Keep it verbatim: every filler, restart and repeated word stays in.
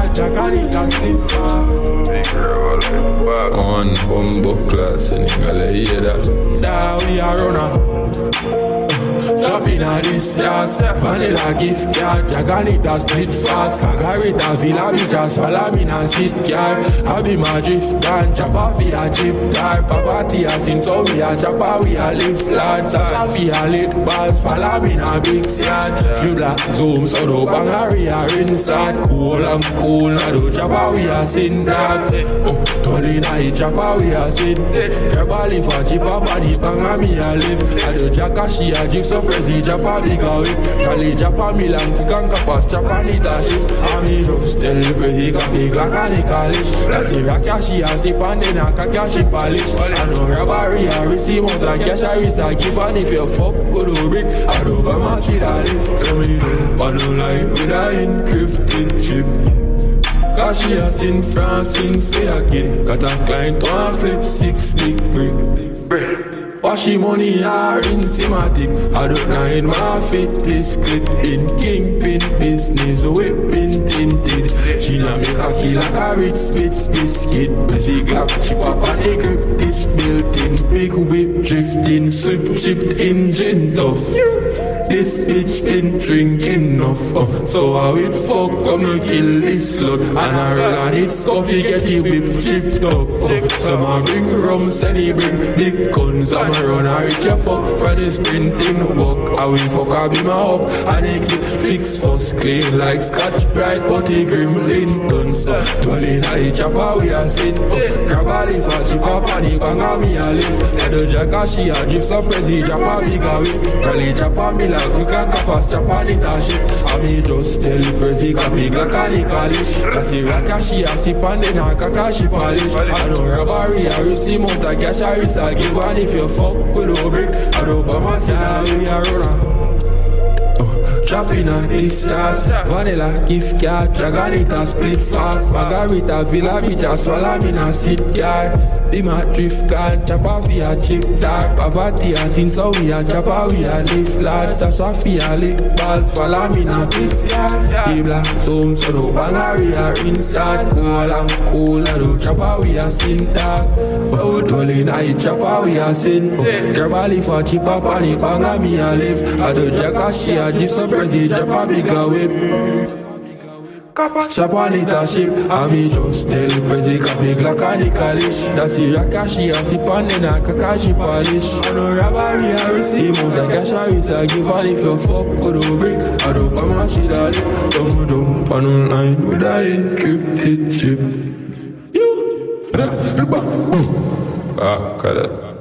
cat, Jack and it a split fast. On bumbo class, and you gotta hear that. Da we a runner. Drop in a this yas, vanilla gift card, Jaganita split fast, Kagarita villa bitch, swallow me and sit car. I be my drift gun, chopper fi a chip tar, Papati a sin so we a chopper, we a live flat, Sasha fi a lip bars, follow me a big yard. Few black zoom, so do bang a re a rinsad, cool and cool, na do chopper we a sin dog. Oh, Tolina he chopper we a sin, Kerbali for chipper body, bang a me a live, I do jacka she a gypsy. So crazy, Japa big away. Kali Japa Milan, Kikan Kapas, Japa Nita shit. I'm just tell crazy, Kapi Glakani Kalish. That's the Rakashi, I see Pandena, Kakashi Polish. I know Rabari, I receive more than cash, I risk I give. And if you fuck, go to brick, I don't buy my shit, I live. Tell me don't pan online with an encrypted chip. Cause she has in France, in say again. Got a client on flip six big brick. Washi money are in systematic. I don't know in my fit this clip in kingpin business whipping tinted. She na make a kill like a rich spits biscuit. Busy glock chip up and a grip this built in. Big whip drifting, sweep chipped engine tough. This bitch been drinking enough, uh, so I will fuck come and kill this slut. And I roll on it coffee, get the whip chipped up. Uh, some I bring rum, and he bring big guns. I'm a run, I reach a fuck for the sprinting walk. I will fuck, I be my up, and he keep fixed first clean like Scotch Brite, but he gremlins done so. Twirling I chopper, we are sit up. Grab a leaf, I chip up, and he bang on me a lift. And the jacka, she a drip, so prezi, drop a big a whip. Rally chopper, me like quick and capas, chop on it a shit. I me just tell the prezi, copy glock and he calish. Cause the raka, she a sip and then a kaka, she polish. I know robbery, I receive more than cash, I risk I give. And if you fuck with a brick, I don't buy my shit, we a runner. Trapping on this stars, vanilla gift card, Dragonita split fast, Margarita villa bitch, I swallow me na sit car. Dima drift gun, chopper fi a chip tar, Pavati a sin so we a chopper, we a live lad, Sasha fi a lick balls, follow me na big yard. He black zoom, so do bang a re a inside, cool and cool, I do chopper we a sin dog. But rolling I chopper we a sin, Kerbali for chip up and he bang a me a live, I do jacka she a give some prezi, drop a big a whip. Strap on it a ship, and me just tell prezi copy glock and the calish. That's the raka, she a sip and then a kaka she polish. I know robbery I receive more than cash I risk I give. And if you fuck with a brick, I don't buy my shit I live. Some dump on online with a encrypted chip. You, ah, cut it.